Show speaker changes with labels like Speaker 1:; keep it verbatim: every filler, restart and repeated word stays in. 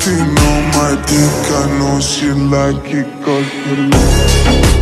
Speaker 1: Icing on my dick, I know she like it 'cause you